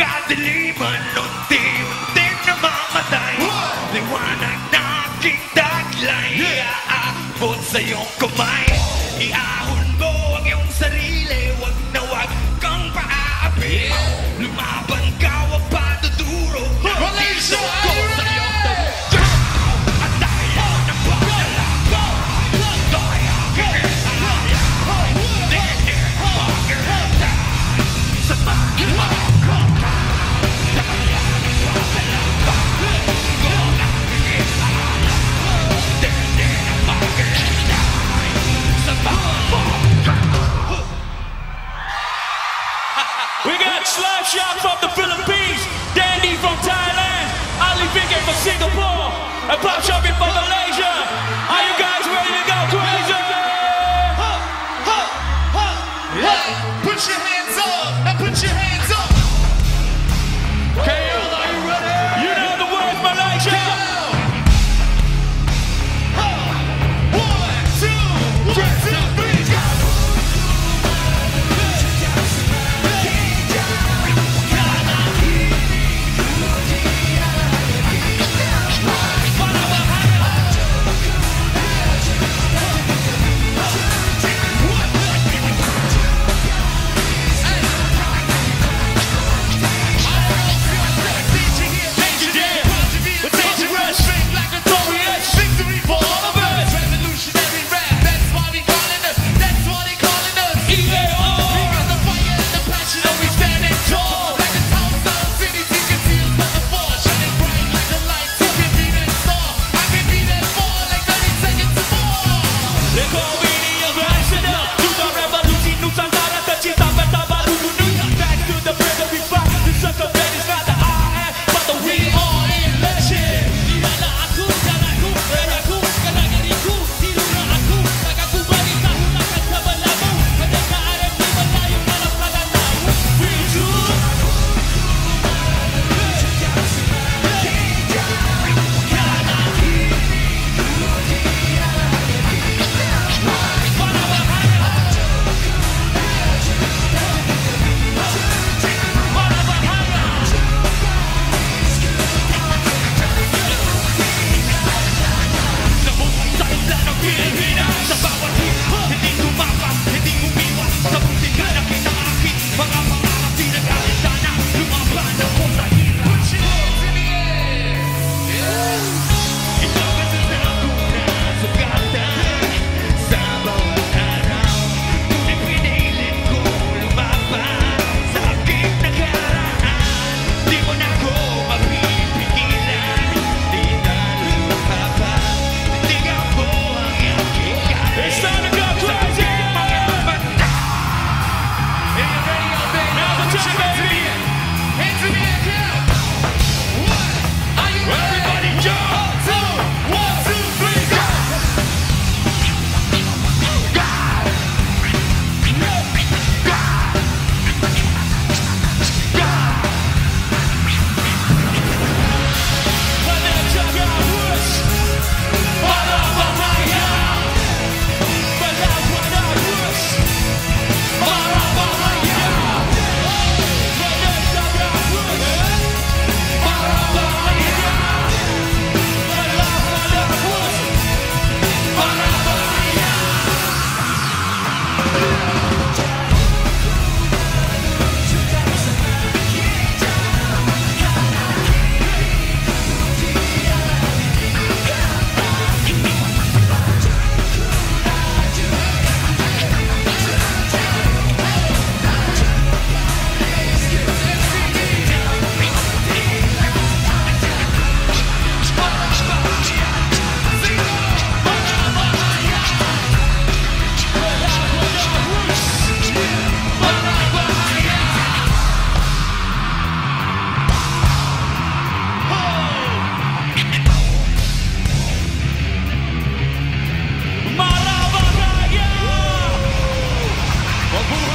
kadiliman, unti-unti namamatay. Liwanag na aking taglay, iaabot sa iyong kamay. Iahon mo ang iyong sarili, wag na wag kang paaapi. Lumaban ka, wag patuturo. Malaysia, are you ready? At tayo na pagdalaban, tayo kinahayaan. Hindi magkakita sa mga We got Slapshock from the Philippines, Dandy from Thailand, Ali Vicky from Singapore, and Pop Shopping from Malaysia. Are you guys ready to go crazy? Put your hands up and put your hands up. KL, are you ready? You know the words, Malaysia. 1, 2, 3, go. Marabahaya!